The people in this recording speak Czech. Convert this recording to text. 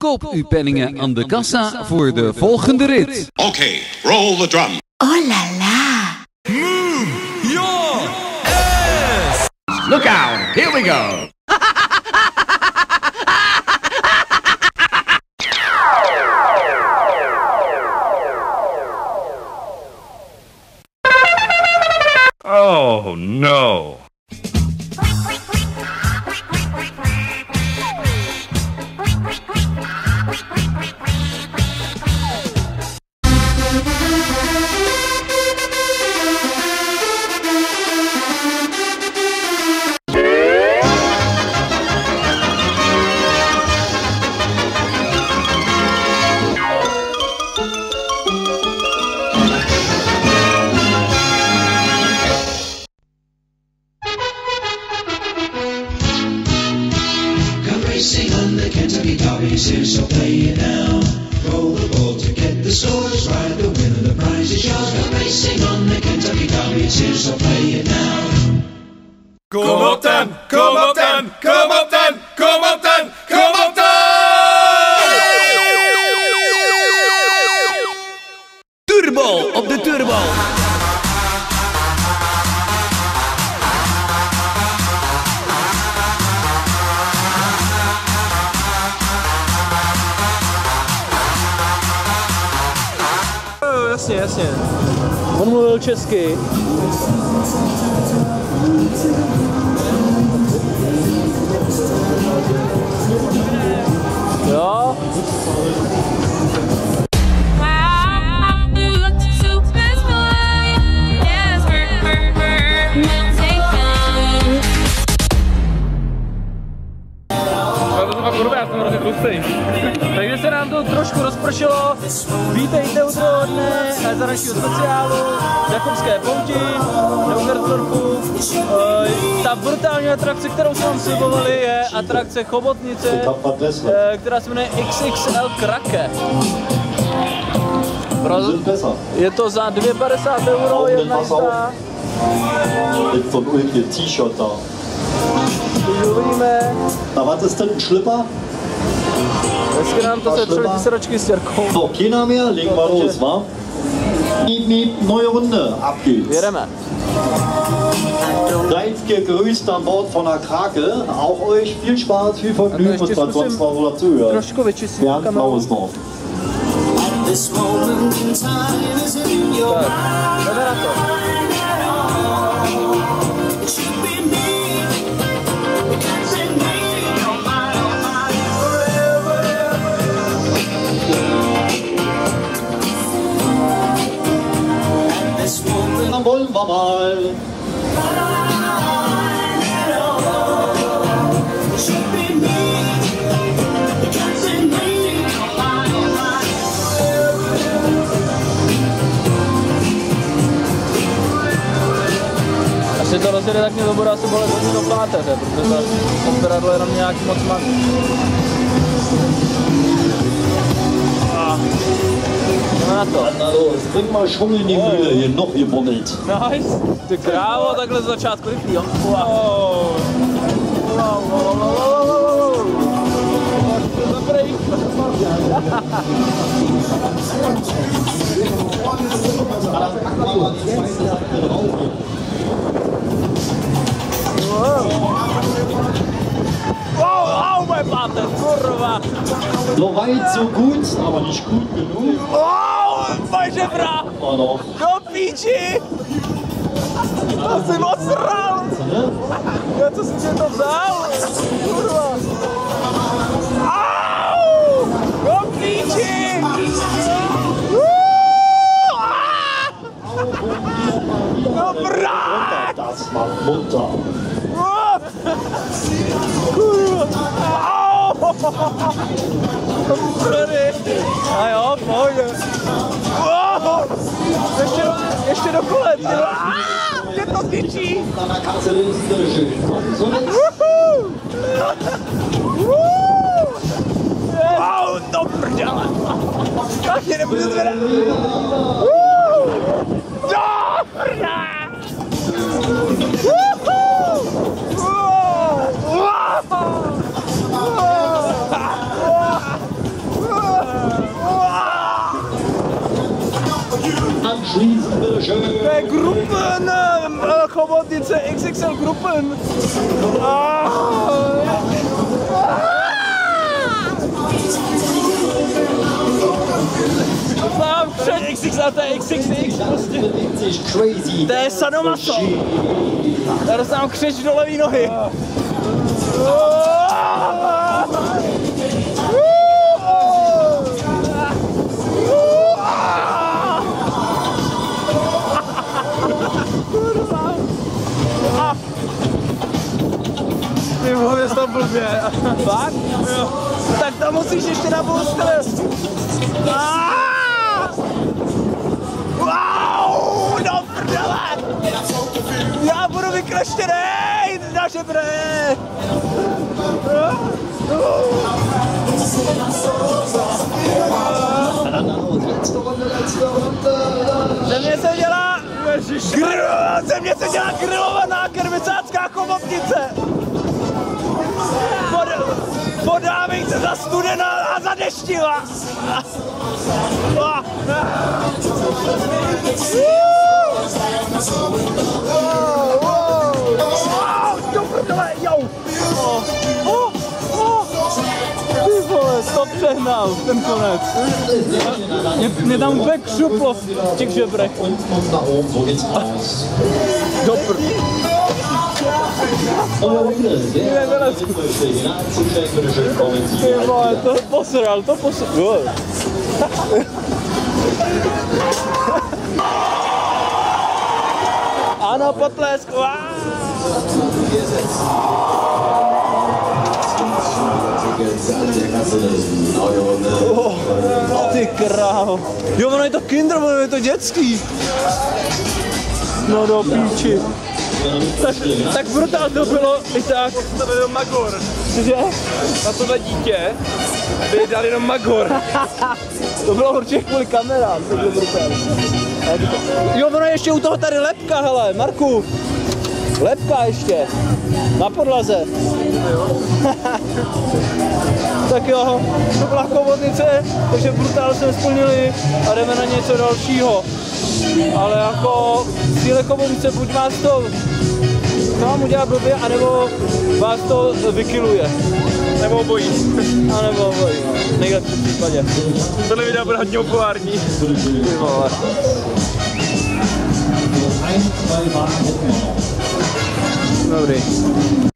Koop uw penningen aan de kassa voor de volgende rit. Okay, roll the drum. Oh la la! Move your ass! Look out, here we go! Oh no! Racing on the Kentucky Derby, so play it now. Roll the ball to get the scores right, the winner, the prize is yours. Come racing on the Kentucky Derby, so play it now. Kom op dan, kom op dan, kom op dan, kom op dan, kom op dan! Turbo op de turbo. Jasně, jasně. On mluvil česky. Jo? Takže se nám to trošku rozpršilo. Vítejte u druhého dne zahraničního speciálu Jakobské pouti na Ungersdorfu. Ta brutální atrakce, kterou jsme vám slibovali, je atrakce Chobotnice, která se jmenuje XXL Krake. Je to za 2,50 € jedna jistá. Von Ulm ihr T-Shirt da. Uvidíme. Na was ist denn ein Schlipper? Dneska nám to setřeli ty sedačky s těrkou. So, keiner mehr, legen wir los, wa? Miep, miep, neue Runde, ab geht's. Jedeme. Seid gegrüßt an Bord von der Krake. Auch euch viel Spaß, viel Vergnügen und was sonst noch so dazuhört. Trošku vyčistím Bernd Mausdorf. Tak, jdeme na to. Dann wollen wir mal. Až to rozjede, tak mě to bude asi bolet hodně do páteře, protože to operadlo jenom nějaký moc malý. Na to. Bring mal Schwung in die Mühle, hier noch gebummelt. Nice. Ty krávo, takhle z začátku rychlý, jo. Wow. Dobrý. Wow, au, mein Vater, kurwa. So weit, so gut, aber nicht gut genug. Wow, moje žebra. Do píči. To jsem osral. Já co jsem tě to vzal? Kurva. Au, do píči. Dobrá. Das macht munter. Kurva. Au. A jo, pohodě. Wow. Ještě do kolet. Mě to tyčí. Wow, do prdele. Tak mě nebudu zvedat. Do prdele. schließen, bitteschön. Gruppen, chobotnice, XXL Gruppen. Mám XXL, to je XXX prostě. To je sadomaso. Já dostávám křeč do levý nohy. Ty vole, to blbě. Fakt? Jo. Tak tam musíš ještě na booster. Wow, do prdele! Já budu vykleštěnej na žebre! Ze mě se dělá grilovaná kermicácká chobotnice! Podávej se za studená a za deštiva! Do prdele, jo! Ty vole, to přehnal, ten konec. Mě tam úplně křuplo v těch žebrech. Do prdele. Ty vole, to posral, to posral. Ano, potlesk. Ty krávo. Jo, ono je to kinder, ono je to dětský. No do píči. Tak brutál to bylo i tak. To byl Magor. Cože? Na tohle dítě by dali jenom Magor. To bylo určitě kvůli kamerám, to bylo brutál. Jo, ono je ještě u toho tady lepka, hele, Marku. Lepka ještě. Na podlaze. Tak jo, to byla chobotnice, takže brutál jsme splnili a jdeme na něco dalšího. Ale jako z téhle chobotnice buď vás to vám udělá blbě, anebo vás to vykiluje. Nebo obojí. A nebo obojí, no. V nejlepším případě. Tohle video bude hodně populární. Ty vole. Dobrý.